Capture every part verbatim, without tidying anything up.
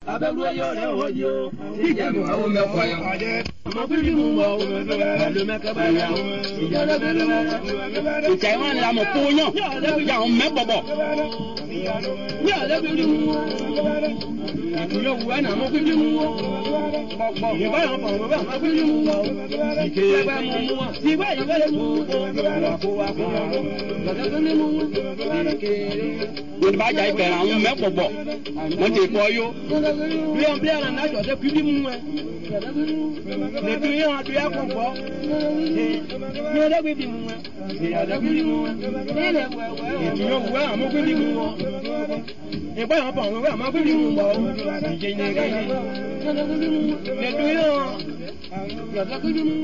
abẹ́lú ẹyọ rẹ̀ wọ́n yó ìjẹ̀bù àwọn mẹ́fọ́ yẹn ọmọ bíbí mu wọ ẹlò mẹ́kẹ́bẹ́ yẹn ìjà ìjà ìwọ̀n ni àmọ̀ kó yàn ìjà àwọn mẹ́bọ̀bọ̀ ní ọ̀dẹ́ bíbí mu ìtúnyẹ̀ wù ẹ̀ nà àmọ̀ bíbí mu pọ̀pọ̀ ìbá yàn pọ̀ ìbá àmọ̀ bíbí mu ìké ìbá mu ìbá ìbá yẹn mu kó wa kó wa lọ́dẹ́ bíbí mu ìké ìbá jà ìbẹ̀rẹ̀ àwọn mẹ́bọ̀bọ̀ wọ́n ti kọ́ yó bí wọ́n bí ẹ̀rọ náà jọ̀dẹ́ bíbí mu ẹ̀ lẹ́tọ́ yẹn wọ́n ti yẹ kó bọ́ ní ọ̀dẹ́ bíbí mu ẹ̀ ní ọ̀dẹ́ bíbí mu ẹ̀ ìtúnyẹ̀ wù ẹ̀ àmọ̀ bíbí mu ọ̀ ìgbà yẹn pọ̀ àwọn àmọ́ bíbí mu bọ̀ ìjẹ́ ní ẹ̀ka yẹn lẹ́tọ́ yẹn ọ̀dẹ́ bíbí mu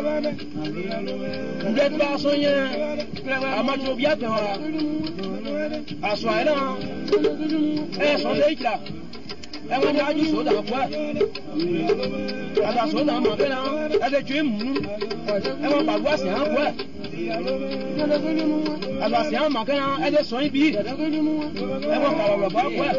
ǹjẹ́ tó a sọ yẹn àmọ́ tó bí àtẹ̀ wa àṣọ ẹ̀ náà ẹ̀ sọ́dọ̀ ìjà ẹ̀ wọ́n ní ajú sọ́dọ̀ àpò ẹ̀ àdà sọ́dọ̀ àmọ́ bẹ́ẹ̀ náà ẹ̀ lè tó ẹ̀ mú ẹ̀ wọ́n gbàgbọ́ àṣẹ àpò ẹ̀ àdà sẹ́ àmọ́ kẹ́ náà ẹ̀ lè sọ ibi ẹ̀ wọ́n gbàgbọ́ àpò ẹ̀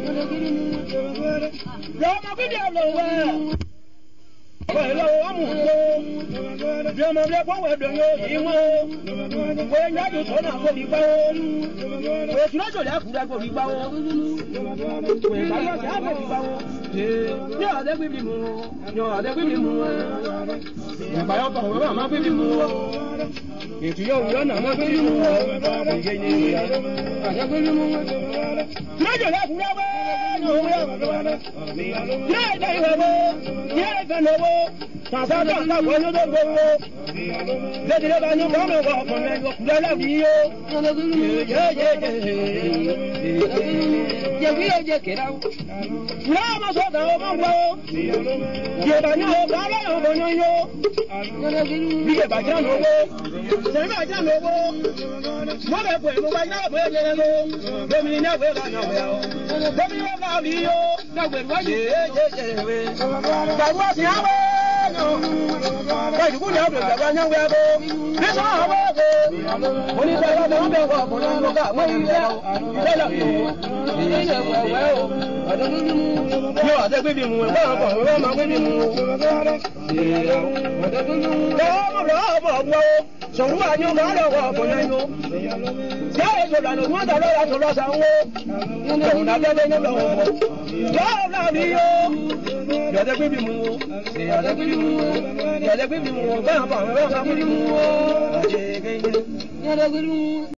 lọ́mọ bíbí àlọ́ wẹ̀ ọ̀pọ̀ ìlọ ọmọ tó bí ọmọ bí ẹgbọ́n wẹ̀ dùn yóò yí wọ́n wọ́n ń yájú tó náà kò ní gbá ó òtù lọ́jọ́ lẹ́kùnrin kò ní gbá ó wọ́n ìgbàlọ́ sí àpò ní gbá ó ní ọ̀dẹ́ bíbí mu ní ọ̀dẹ́ bíbí mu ìgbàlọ́ pọ̀ wọ́n máa bíbí mu ètò yóò wúlọ́ náà máa bíbí mu ìgbé ní ọ̀dẹ́ bíbí mu lọ́jọ́ lẹ́kùnrin wẹ́ ní òwúrọ̀ ní ẹ̀jẹ̀ ìwẹ̀ wo ní ẹ̀jẹ̀ lọ́wọ́ tàṣàtọ̀ àtàkùn ẹni tó gbogbo lédìrí bá ní kọ́ mẹ́wàá ọkùnrin ẹni ọkùnrin ẹlẹ́bí yó yẹ̀wí yóò jẹ́ kéra ó náà máa sọ ọ̀gá ọmọ gbọ́ yẹ̀bà ní ọgbà aláyọ̀ ọgbọ̀n ní yó bí yẹ̀bà jẹ́ àná owó sẹ́yìn bá jẹ́ àná owó wọ́n bẹ̀ pẹ̀ mo bá yá àbọ̀ ẹ̀jẹ̀ lẹ́nu gómìnà ní àwẹ̀ kan náà wẹ̀ ọ́ gómìnà náà bí yó dàgbẹ̀rù wáyé yéyéyéwé gbàgbọ́ sí àwẹ̀ ìdúkú ní ọdún ìjọba ní ọgbẹ́ ẹgbẹ́ nígbà ọwọ́ ẹgbẹ́ onígbà ọmọ ọmọ ẹgbẹ́ ọkùnrin ọlọ́gá mọ́ ìrìnlẹ̀ ìrẹ́lẹ̀ ní ọ̀dẹ́ gbébí mu ẹgbẹ́ ọkọ̀ ọ̀rọ̀ ọmọ gbébí mu lọ́wọ́ ọ̀bọ̀ sọ̀rọ̀ àní ọmọ ọlọ́wọ́ ọkùnrin ẹ̀yọ́ tí a èso lànà wọ́n tà lọ́ra tó lọ́sà ń wó òun lábẹ́lẹ́ ní lọ́wọ́ lọ́wọ́ náà ní yóò yọ̀dẹ́ gbébí mu yọ̀dẹ́ gbébí mu yọ̀dẹ́ gbébí mu bẹ́ẹ̀ bọ̀ ọ̀rọ̀ ọmọ gbébí mu yọ̀dẹ́ gbébí mu.